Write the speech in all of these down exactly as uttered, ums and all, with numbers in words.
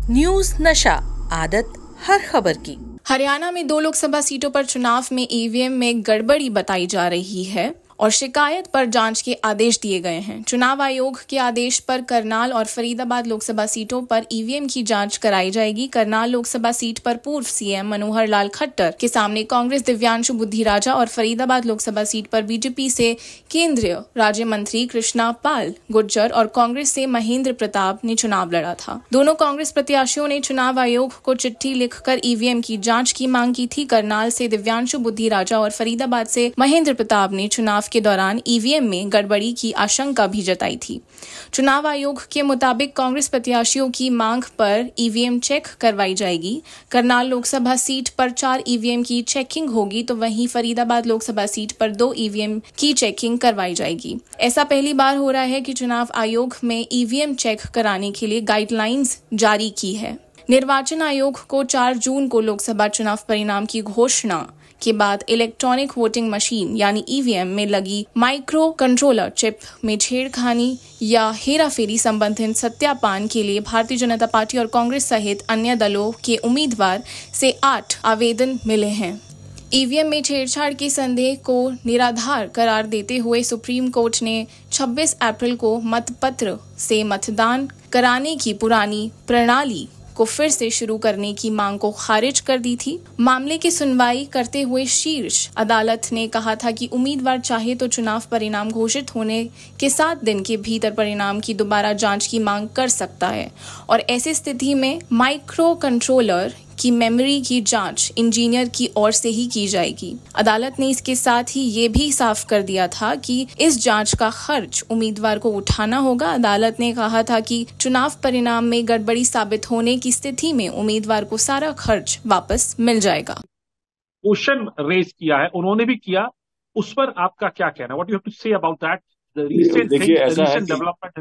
News नशा, आदत हर खबर की। हरियाणा में दो लोकसभा सीटों पर चुनाव में ईवीएम में गड़बड़ी बताई जा रही है और शिकायत पर जांच के आदेश दिए गए हैं। चुनाव आयोग के आदेश पर करनाल और फरीदाबाद लोकसभा सीटों पर ईवीएम की जांच कराई जाएगी। करनाल लोकसभा सीट पर पूर्व सीएम मनोहर लाल खट्टर के सामने कांग्रेस दिव्यांशु बुद्धिराजा और फरीदाबाद लोकसभा सीट पर बीजेपी से केंद्रीय राज्य मंत्री कृष्णा पाल गुर्जर और कांग्रेस से महेंद्र प्रताप ने चुनाव लड़ा था। दोनों कांग्रेस प्रत्याशियों ने चुनाव आयोग को चिट्ठी लिखकर ईवीएम की जांच की मांग की थी। करनाल से दिव्यांशु बुद्धिराजा और फरीदाबाद से महेंद्र प्रताप ने चुनाव के दौरान ईवीएम में गड़बड़ी की आशंका भी जताई थी। चुनाव आयोग के मुताबिक कांग्रेस प्रत्याशियों की मांग पर ईवीएम चेक करवाई जाएगी। करनाल लोकसभा सीट पर चार ईवीएम की चेकिंग होगी, तो वहीं फरीदाबाद लोकसभा सीट पर दो ईवीएम की चेकिंग करवाई जाएगी। ऐसा पहली बार हो रहा है कि चुनाव आयोग में ईवीएम चेक कराने के लिए गाइडलाइंस जारी की है। निर्वाचन आयोग को चार जून को लोकसभा चुनाव परिणाम की घोषणा के बाद इलेक्ट्रॉनिक वोटिंग मशीन यानी ईवीएम में लगी माइक्रो कंट्रोलर चिप में छेड़खानी या हेराफेरी संबंधित सत्यापन के लिए भारतीय जनता पार्टी और कांग्रेस सहित अन्य दलों के उम्मीदवार से आठ आवेदन मिले हैं। ईवीएम में छेड़छाड़ के संदेह को निराधार करार देते हुए सुप्रीम कोर्ट ने छब्बीस अप्रैल को मतपत्र से मतदान कराने की पुरानी प्रणाली को फिर से शुरू करने की मांग को खारिज कर दी थी। मामले की सुनवाई करते हुए शीर्ष अदालत ने कहा था कि उम्मीदवार चाहे तो चुनाव परिणाम घोषित होने के सात दिन के भीतर परिणाम की दोबारा जांच की मांग कर सकता है और ऐसी स्थिति में माइक्रो कंट्रोलर की मेमोरी की जांच इंजीनियर की ओर से ही की जाएगी। अदालत ने इसके साथ ही ये भी साफ कर दिया था कि इस जांच का खर्च उम्मीदवार को उठाना होगा। अदालत ने कहा था कि चुनाव परिणाम में गड़बड़ी साबित होने की स्थिति में उम्मीदवार को सारा खर्च वापस मिल जाएगा। क्वेश्चन रेज किया है, उन्होंने भी किया, उस पर आपका क्या कहना? What you have to say about that, the recent thing, the recent development?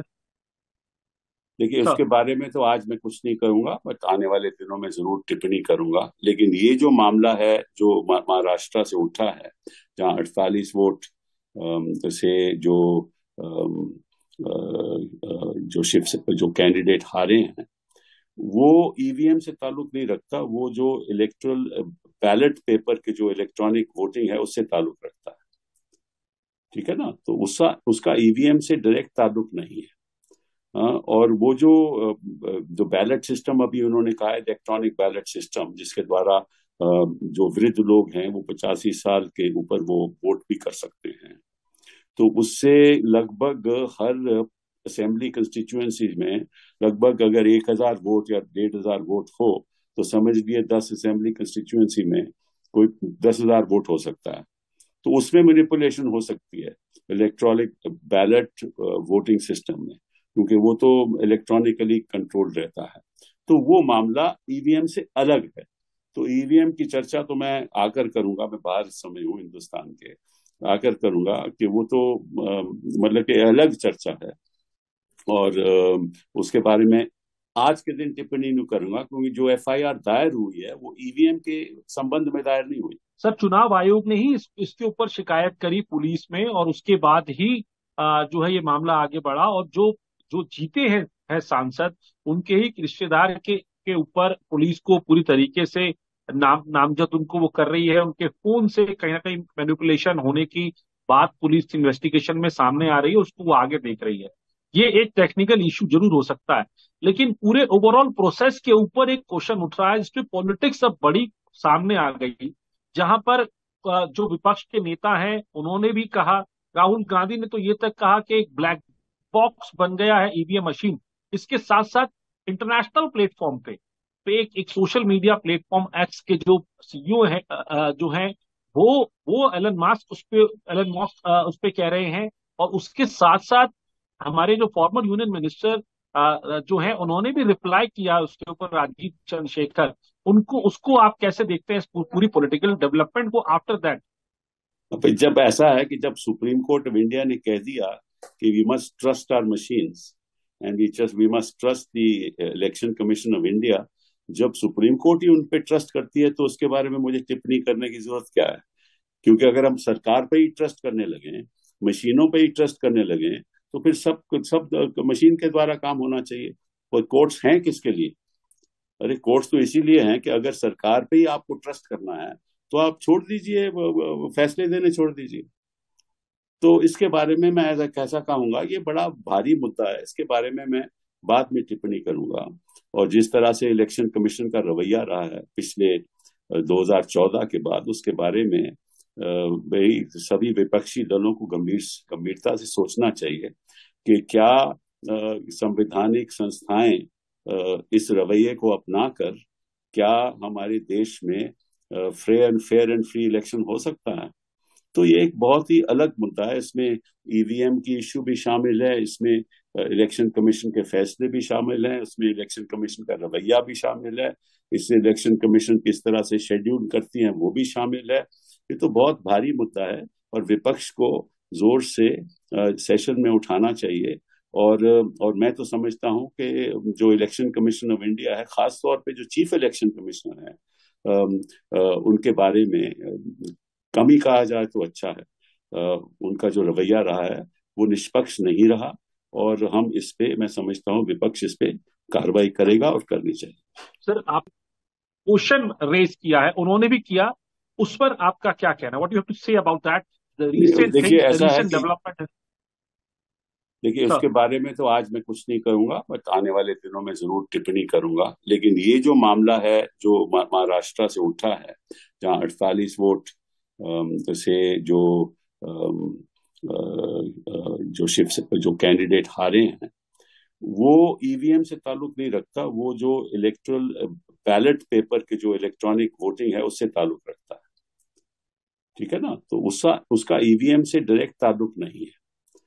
देखिए, उसके बारे में तो आज मैं कुछ नहीं करूंगा, बट आने वाले दिनों में जरूर टिप्पणी करूंगा। लेकिन ये जो मामला है जो महाराष्ट्र से उठा है, जहां अड़तालीस वोट से जो जो शिव जो कैंडिडेट हारे हैं, वो ईवीएम से ताल्लुक नहीं रखता। वो जो इलेक्ट्रल बैलेट पेपर के जो इलेक्ट्रॉनिक वोटिंग है उससे ताल्लुक रखता है। ठीक है ना? तो उसका उसका ईवीएम से डायरेक्ट ताल्लुक नहीं है। और वो जो जो बैलेट सिस्टम अभी उन्होंने कहा है, इलेक्ट्रॉनिक बैलेट सिस्टम, जिसके द्वारा जो वृद्ध लोग हैं वो पचासी साल के ऊपर वो वोट भी कर सकते हैं, तो उससे लगभग हर असेंबली कंस्टिट्यूएंसी में लगभग अगर एक हजार वोट या डेढ़ हजार वोट हो तो समझ लिए दस असेंबली कंस्टिट्यूएंसी में कोई दस हजार वोट हो सकता है। तो उसमें मैनिपुलेशन हो सकती है इलेक्ट्रॉनिक बैलेट वोटिंग सिस्टम में, क्योंकि वो तो इलेक्ट्रॉनिकली कंट्रोल रहता है। तो वो मामला ईवीएम से अलग है। तो ईवीएम की चर्चा तो मैं आकर करूंगा, मैं बाहर इस समय हूँ हिंदुस्तान के, आकर करूंगा कि वो तो मतलब कि अलग चर्चा है और उसके बारे में आज के दिन टिप्पणी नहीं करूंगा, क्योंकि जो एफआईआर दायर हुई है वो ईवीएम के संबंध में दायर नहीं हुई। सर, चुनाव आयोग ने ही इस, इसके ऊपर शिकायत करी पुलिस में और उसके बाद ही आ, जो है ये मामला आगे बढ़ा और जो जो जीते हैं है सांसद, उनके ही रिश्तेदार के के ऊपर पुलिस को पूरी तरीके से नाम नामजद उनको वो कर रही है। उनके फोन से कहीं ना कहीं मैनिपुलेशन होने की बात पुलिस इन्वेस्टिगेशन में सामने आ रही है, उसको वो आगे देख रही है। ये एक टेक्निकल इशू जरूर हो सकता है, लेकिन पूरे ओवरऑल प्रोसेस के ऊपर एक क्वेश्चन उठ रहा है, जिसमें पॉलिटिक्स अब बड़ी सामने आ गई, जहां पर जो विपक्ष के नेता हैं उन्होंने भी कहा, राहुल गांधी ने तो ये तक कहा कि एक ब्लैक बॉक्स बन गया है ईवीएम मशीन। इसके साथ साथ इंटरनेशनल प्लेटफॉर्म पे, पे एक, एक सोशल मीडिया प्लेटफॉर्म एक्स के जो सीईओ है जो हैं वो वो एलन मस्क उस पे एलन मस्क उस पे कह रहे हैं, और उसके साथ साथ हमारे जो फॉर्मर यूनियन मिनिस्टर जो है उन्होंने भी रिप्लाई किया उसके ऊपर, राजीव चंद्रशेखर। उनको उसको आप कैसे देखते हैं, पूरी पॉलिटिकल डेवलपमेंट को आफ्टर दैट? जब ऐसा है कि जब सुप्रीम कोर्ट ऑफ इंडिया ने कह दिया कि we must trust our machines and we just we must trust the election commission of India, जब सुप्रीम कोर्ट ही उन पे ट्रस्ट करती है तो उसके बारे में मुझे टिप्पणी करने की जरूरत क्या है? क्योंकि अगर हम सरकार पे ही ट्रस्ट करने लगे, मशीनों पे ही ट्रस्ट करने लगे, तो फिर सब सब मशीन के द्वारा काम होना चाहिए। और कोर्ट्स हैं किसके लिए? अरे कोर्ट्स तो इसीलिए हैं कि अगर सरकार पे ही आपको ट्रस्ट करना है तो आप छोड़ दीजिए, फैसले देने छोड़ दीजिए। तो इसके बारे में मैं ऐसा कैसा कहूंगा, ये बड़ा भारी मुद्दा है, इसके बारे में मैं बाद में टिप्पणी करूंगा। और जिस तरह से इलेक्शन कमीशन का रवैया रहा है पिछले दो हज़ार चौदह के बाद, उसके बारे में भाई सभी विपक्षी दलों को गंभीर गंभीरता से सोचना चाहिए कि क्या संवैधानिक संस्थाएं इस रवैये को अपनाकर क्या हमारे देश में free and fair and free election हो सकता है। तो ये एक बहुत ही अलग मुद्दा है, इसमें ईवीएम की इश्यू भी शामिल है, इसमें इलेक्शन कमीशन के फैसले भी शामिल हैं, इसमें इलेक्शन कमीशन का रवैया भी शामिल है, इसमें इलेक्शन कमीशन किस तरह से शेड्यूल करती है वो भी शामिल है। ये तो बहुत भारी मुद्दा है और विपक्ष को जोर से सेशन में उठाना चाहिए। और और मैं तो समझता हूं कि जो इलेक्शन कमीशन ऑफ इंडिया है, खास तौर पे जो चीफ इलेक्शन कमिश्नर है, आ, आ, उनके बारे में कम ही कहा जाए तो अच्छा है। आ, उनका जो रवैया रहा है वो निष्पक्ष नहीं रहा और हम इस पे, मैं समझता हूँ विपक्ष इस पे कार्रवाई करेगा और करनी चाहिए। सर, आप क्वेश्चन रेज किया है, उन्होंने भी किया, उस पर आपका क्या कहना, what you have to say about that, the recent देखिए ऐसा है डेवलपमेंट? देखिए उसके बारे में तो आज मैं कुछ नहीं करूंगा, बट आने वाले दिनों में जरूर टिप्पणी करूंगा। लेकिन ये जो मामला है जो महाराष्ट्र से उठा है, जहां अड़तालीस वोट से जो जो शिव जो कैंडिडेट हारे हैं, वो ईवीएम से ताल्लुक नहीं रखता, वो जो इलेक्ट्रल बैलेट पेपर के जो इलेक्ट्रॉनिक वोटिंग है उससे ताल्लुक रखता है। ठीक है ना, तो उसका उसका ईवीएम से डायरेक्ट ताल्लुक नहीं है।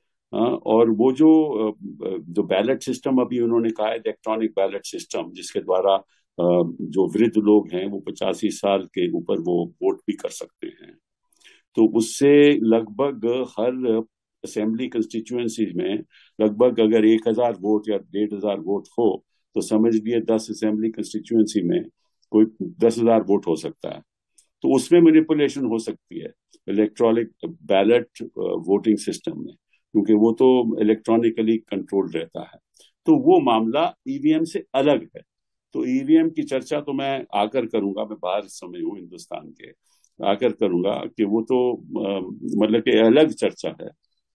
और वो जो जो बैलेट सिस्टम अभी उन्होंने कहा है, इलेक्ट्रॉनिक बैलेट सिस्टम, जिसके द्वारा जो वृद्ध लोग हैं वो पचासी साल के ऊपर वो वोट भी कर सकते हैं, तो उससे लगभग हर असेंबली कंस्टिट्यूएंसी में लगभग अगर एक हजार वोट या डेढ़ हजार वोट हो तो समझ लिए दस असेंबली कंस्टिट्यूएंसी में कोई दस हजार वोट हो सकता है। तो उसमें मैनिपुलेशन हो सकती है इलेक्ट्रॉनिक बैलेट वोटिंग सिस्टम में, क्योंकि वो तो इलेक्ट्रॉनिकली कंट्रोल रहता है। तो वो मामला ईवीएम से अलग है। तो ईवीएम की चर्चा तो मैं आकर करूंगा, मैं बाहर इस समय हूँ हिंदुस्तान के, आकर करूंगा कि वो तो मतलब कि अलग चर्चा है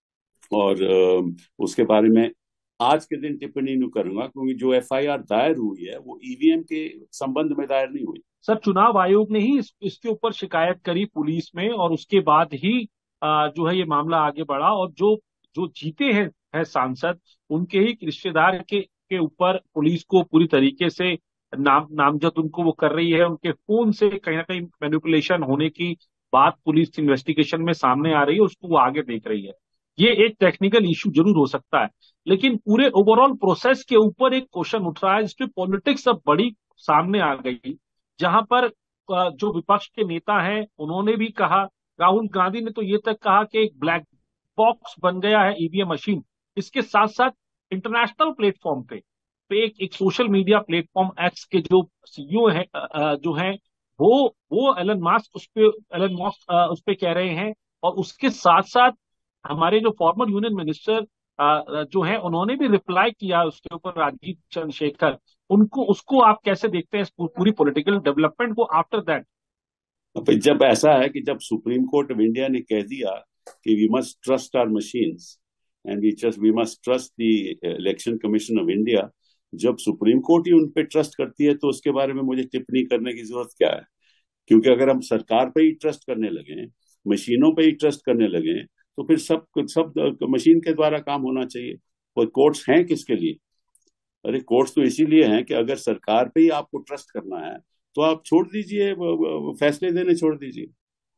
और उसके बारे में आज के दिन टिप्पणी नहीं करूंगा, क्योंकि जो एफआईआर दायर हुई है वो ईवीएम के संबंध में दायर नहीं हुई। सर, चुनाव आयोग ने ही इस, इसके ऊपर शिकायत करी पुलिस में और उसके बाद ही आ, जो है ये मामला आगे बढ़ा और जो जो जीते हैं है सांसद, उनके ही रिश्तेदार के के ऊपर पुलिस को पूरी तरीके से नाम नामजद उनको वो कर रही है। उनके फोन से कहीं ना कहीं मैनिपुलेशन होने की बात पुलिस इन्वेस्टिगेशन में सामने आ रही है, उसको वो आगे देख रही है। ये एक टेक्निकल इशू जरूर हो सकता है, लेकिन पूरे ओवरऑल प्रोसेस के ऊपर एक क्वेश्चन उठ रहा है जिसपे पॉलिटिक्स अब बड़ी सामने आ गई, जहां पर जो विपक्ष के नेता हैं उन्होंने भी कहा, राहुल गांधी ने तो ये तक कहा कि एक ब्लैक बॉक्स बन गया है ईवीएम मशीन। इसके साथ साथ इंटरनेशनल प्लेटफॉर्म पे, पे एक, एक सोशल मीडिया प्लेटफॉर्म एक्स के जो सीईओ है जो हैं वो वो एलन मास्क उस पे एलन मास्क उस पे कह रहे हैं, और उसके साथ साथ हमारे जो फॉर्मर यूनियन मिनिस्टर जो हैं उन्होंने भी रिप्लाई किया उसके ऊपर, राजीव चंद्रशेखर। उनको उसको आप कैसे देखते हैं पूरी पॉलिटिकल डेवलपमेंट को आफ्टर दैट? जब ऐसा है कि जब सुप्रीम कोर्ट ऑफ इंडिया ने कह दिया कि we must trust our machines and we just we must trust the election commission of India, जब सुप्रीम कोर्ट ही उन पे ट्रस्ट करती है तो उसके बारे में मुझे टिप्पणी करने की जरूरत क्या है? क्योंकि अगर हम सरकार पे ही ट्रस्ट करने लगे, मशीनों पे ही ट्रस्ट करने लगे, तो फिर सब सब मशीन के द्वारा काम होना चाहिए। और कोर्ट्स हैं किसके लिए? अरे कोर्ट्स तो इसीलिए हैं कि अगर सरकार पे ही आपको ट्रस्ट करना है तो आप छोड़ दीजिए, फैसले देने छोड़ दीजिए।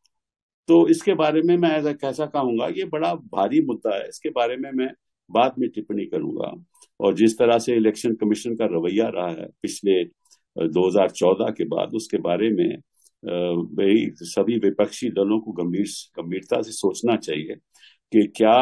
तो इसके बारे में मैं ऐसा कैसा कहूंगा, ये बड़ा भारी मुद्दा है, इसके बारे में मैं बाद में टिप्पणी करूंगा। और जिस तरह से इलेक्शन कमीशन का रवैया रहा है पिछले दो हज़ार चौदह के बाद, उसके बारे में भाई सभी विपक्षी दलों को गंभीर गंभीरता से सोचना चाहिए कि क्या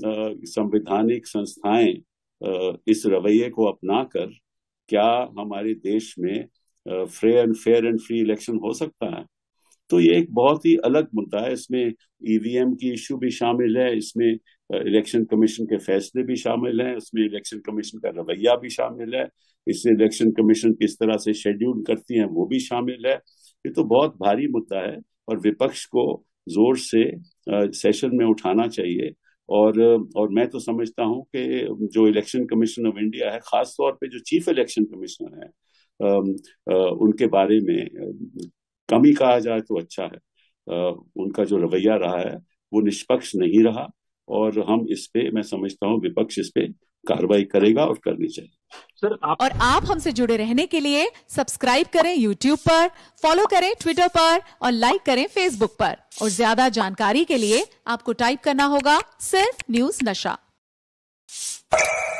संवैधानिक संस्थाएं इस रवैये को अपनाकर क्या हमारे देश में free and fair and free election हो सकता है। तो ये एक बहुत ही अलग मुद्दा है, इसमें ईवीएम की इश्यू भी शामिल है, इसमें इलेक्शन कमीशन के फैसले भी शामिल हैं, इसमें इलेक्शन कमीशन का रवैया भी शामिल है, इस इलेक्शन कमीशन किस तरह से शेड्यूल करती हैं वो भी शामिल है। ये तो बहुत भारी मुद्दा है और विपक्ष को जोर से सेशन में उठाना चाहिए। और और मैं तो समझता हूं कि जो इलेक्शन कमीशन ऑफ इंडिया है, खास तौर पे जो चीफ इलेक्शन कमिश्नर है, आ, आ, उनके बारे में कम ही कहा जाए तो अच्छा है। आ, उनका जो रवैया रहा है वो निष्पक्ष नहीं रहा और हम इस पे, मैं समझता हूं विपक्ष इस पे कार्रवाई करेगा और करनी चाहिए। सर आप और आप हमसे जुड़े रहने के लिए सब्सक्राइब करें यूट्यूब पर, फॉलो करें ट्विटर पर और लाइक करें फेसबुक पर। और ज्यादा जानकारी के लिए आपको टाइप करना होगा सिर्फ न्यूज नशा।